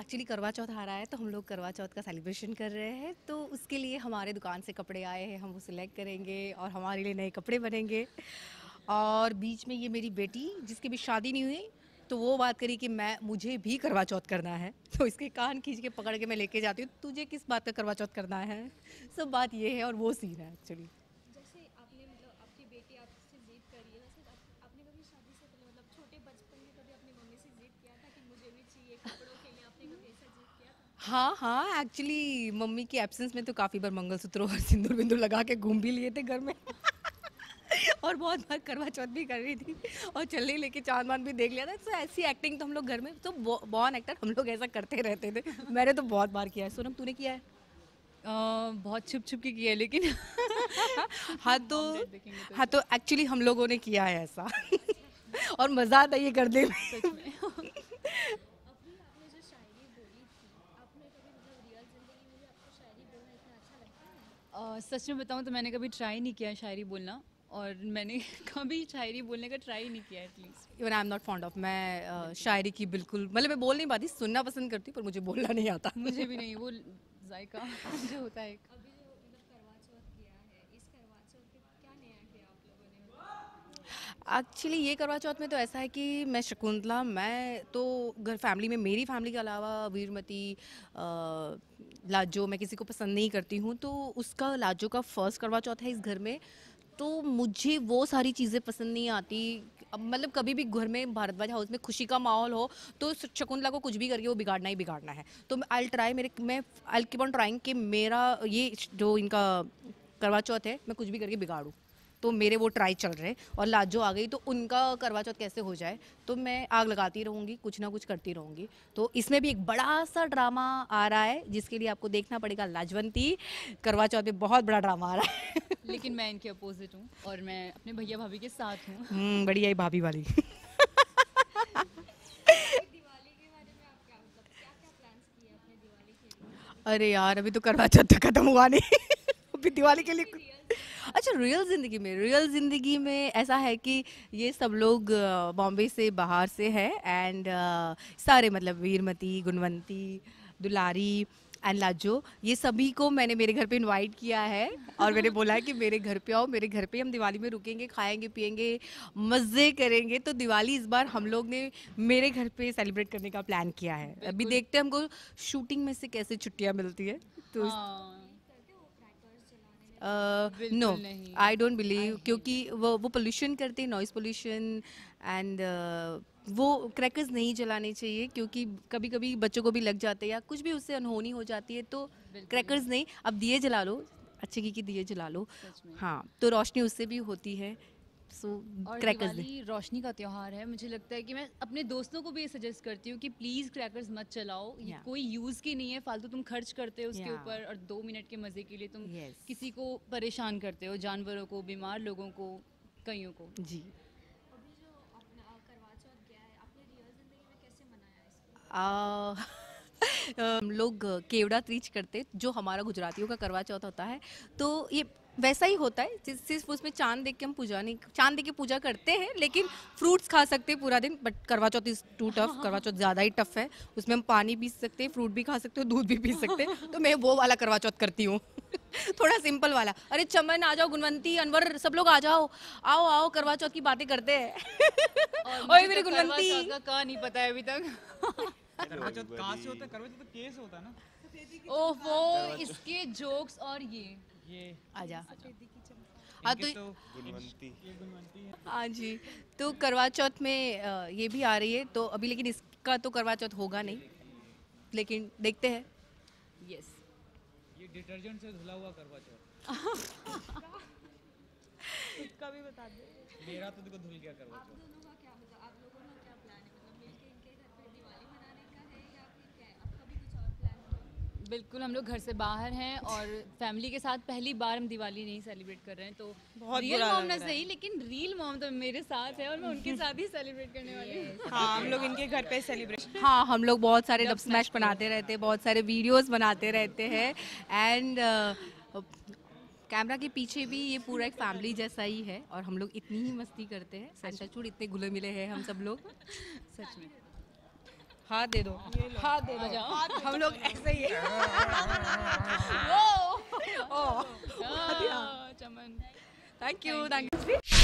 Actually करवा चौथ आ रहा है तो हम लोग करवा चौथ का सेलिब्रेशन कर रहे हैं, तो उसके लिए हमारे दुकान से कपड़े आए हैं, हम वो सिलेक्ट करेंगे और हमारे लिए नए कपड़े बनेंगे। और बीच में ये मेरी बेटी जिसकी भी शादी नहीं हुई, तो वो बात करी कि मैं मुझे भी करवा चौथ करना है। तो इसके कान खींच के पकड़ के मैं लेके जाती हूँ, तुझे किस बात का करवा चौथ करना है। सब बात ये है और वो सीन है एक्चुअली। जैसे आपने मतलब आपकी बेटी आपसे जिद करी है, वैसे आपने कभी शादी से पहले मतलब छोटे बचपन में कभी अपनी मम्मी से जिद किया था कि मुझे भी चाहिए कपड़ों के लिए? आपने कभी ऐसा जिद किया था? हाँ हाँ, एक्चुअली मम्मी की एब्सेंस में तो काफ़ी बार मंगलसूत्र और सिंदूर बिंदूर लगा के घूम भी लिए थे घर में। और बहुत बार करवा चौथ भी कर रही थी और चलने लेके चांद वांद भी देख लिया था। तो ऐसी एक्टिंग तो हम लोग घर में तो बॉर्न एक्टर हम लोग ऐसा करते रहते थे। मैंने तो बहुत बार किया है। सोनम तूने किया है? बहुत छुप छुप के किया है लेकिन हाँ तो मॉम डैड देखेंगे तो हाँ तो एक्चुअली हम लोगों ने किया है ऐसा। और मज़ा आता है ये करने में। सच में। अभी आपने जो शायरी बोली थी, आपने कभी मतलब रियल ज़िंदगी में भी आपको शायरी बोलना इतना अच्छा लगता है? सच में बताऊँ तो मैंने कभी ट्राई नहीं किया शायरी बोलना, और मैंने कभी शायरी बोलने का ट्राई नहीं किया at least. Even I am not fond of, मैं शायरी की बिल्कुल मतलब मैं बोल नहीं पाती, सुनना पसंद करती हूँ पर मुझे बोलना नहीं आता। मुझे भी नहीं, वो जायका जो होता है एक। अभी जो मतलब करवा चौथ गया है, इस करवा चौथ पे क्या नया किया आप लोगों ने मतलब? एक्चुअली ये करवा चौथ में तो ऐसा है कि मैं शकुंतला, मैं तो घर फैमिली में, मेरी फैमिली के अलावा वीरमती, लाजो मैं किसी को पसंद नहीं करती हूँ, तो उसका लाजो का फर्स्ट करवा चौथ है इस घर में। तो मुझे वो सारी चीज़ें पसंद नहीं आती। अब मतलब कभी भी घर में भारद्वाज हाउस में खुशी का माहौल हो तो शकुंतला को कुछ भी करके वो बिगाड़ना ही बिगाड़ना है। तो आई ट्राई, मेरे मैं आई कीप ऑन ट्राइंग कि मेरा ये जो इनका करवा चौथ है मैं कुछ भी करके बिगाड़ूँ। तो मेरे वो ट्राई चल रहे हैं और लाजो आ गई तो उनका करवा चौथ कैसे हो जाए, तो मैं आग लगाती रहूँगी, कुछ ना कुछ करती रहूँगी। तो इसमें भी एक बड़ा सा ड्रामा आ रहा है जिसके लिए आपको देखना पड़ेगा लाजवंती। करवा चौथ में बहुत बड़ा ड्रामा आ रहा है। लेकिन मैं इनके अपोजिट हूँ और मैं अपने भैया भाभी के साथ हूँ। बढ़िया ही भाभी वाली। अभी दिवाली के बारे में आप क्या मतलब क्या क्या प्लान्स किए हैं अपने दिवाली के लिए? अरे यार अभी तो करवा चौथ तक खत्म हुआ नहीं। अभी दिवाली के लिए नहीं, रियल ज़िंदगी अच्छा, रियल ज़िंदगी में ऐसा है कि ये सब लोग बॉम्बे से, बाहर से है एंड सारे मतलब वीरमती, गुणवंती, दुलारी एंड लाजो, ये सभी को मैंने मेरे घर पे इनवाइट किया है। और मैंने बोला है कि मेरे घर पे आओ, मेरे घर पे हम दिवाली में रुकेंगे, खाएंगे पिएंगे, मज़े करेंगे। तो दिवाली इस बार हम लोग ने मेरे घर पे सेलिब्रेट करने का प्लान किया है। अभी बिल्कुल। देखते हैं हमको शूटिंग में से कैसे छुट्टियां मिलती है। तो हाँ। नहीं करते वो क्रैकर्स जलाने में मतलब? नो, बिल्कुल नहीं। I don't I believe, hate क्योंकि इट। वो पोल्यूशन करते हैं, नॉइज़ पोल्यूशन एंड वो क्रैकर्स नहीं जलाने चाहिए क्योंकि कभी कभी बच्चों को भी लग जाते हैं या कुछ भी उससे अनहोनी हो जाती है। तो बिल्कुल। क्रैकर्स नहीं, अब दिए जला लो, अच्छे घी के दिए जला लो। सच में। हाँ तो रोशनी उससे भी होती है। सो और क्रैकर्स दे। दिवाली रोशनी का त्योहार है, मुझे लगता है कि मैं अपने दोस्तों को भी ये सजेस्ट करती हूँ कि प्लीज़ क्रैकर्स मत चलाओ, ये या कोई यूज़ की नहीं है, फालतू तुम खर्च करते हो उसके या ऊपर, और 2 मिनट के मज़े के लिए तुम यस किसी को परेशान करते हो, जानवरों को, बीमार लोगों को, कईयों को। जी। अभी जो अपना करवा चौथ गया है, आपने रियल ज़िंदगी में कैसे मनाया इसको? आ, हम लोग केवड़ा तीज करते, जो हमारा गुजरातियों का करवा चौथ होता है। तो ये वैसा ही होता है, सिर्फ उसमें चांद देख के हम पूजा नहीं, चांद देख के पूजा करते हैं लेकिन फ्रूट्स खा सकते हैं पूरा दिन। बट करवा चौथ इज़ टू टफ, करवा चौथ ज़्यादा ही टफ है। उसमें हम पानी पी सकते हैं, फ्रूट भी खा सकते हो, दूध भी पी सकते हैं। तो मैं वो वाला करवा चौथ करती हूँ। थोड़ा सिंपल वाला। अरे चमन आ जाओ, गुणवंती, अनवर, सब लोग आ जाओ, आओ आओ करवा चौथ की बातें करते हैं। और ओए मुझे मेरे तो करवा गुणवंती। चौथ का नहीं पता है अभी तक। करवा चौथ कहाँ से होता है? करवा चौथ तो केस होता है ना। ओफो, इसके जोक्स और ये आजा। सफेदी की चमक। हाँ इनके तो तो गुणवंती। ये गुणवंती है। हाँ जी। तो करवा चौथ में ये भी आ रही है तो अभी, लेकिन इसका तो करवा चौथ होगा नहीं, लेकिन देखते हैं। यस। ये डिटर्जेंट से धुला हुआ करवा चौथ। इसका भी बता दो। मेरा तो देखो धुल गया करवा आप चौथ। दोनों का क्या मतलब आप लोगों का क्या प्लान है, मतलब मिलके इनके घर पे दिवाली मनाने का है या फिर क्या है? आपका भी कुछ और प्लान होगा? बिल्कुल, हम लोग घर से बाहर हैं और फैमिली के साथ पहली बार हम दिवाली नहीं सेलिब्रेट कर रहे हैं, तो बहुत रियल बुरा मॉम लग ना रहा सही, है। लेकिन रियल मॉम तो मेरे साथ है और मैं उनके साथ ही सेलिब्रेट करने वाली हूँ। हाँ, हम लोग इनके घर पे सेलिब्रेशन। हाँ हम लोग बहुत सारे डब डब स्मैश स्मैश बनाते रहते हैं, बहुत सारे वीडियोस बनाते रहते हैं एंड कैमरा के पीछे भी ये पूरा एक फैमिली जैसा ही है और हम लोग इतनी ही मस्ती करते हैं। एंड टचवुड इतने घुले मिले हैं हम सब लोग। सच में। हाथ दे दो, हाथ दे दो, हम लोग ऐसे ही है। चमन थैंक यू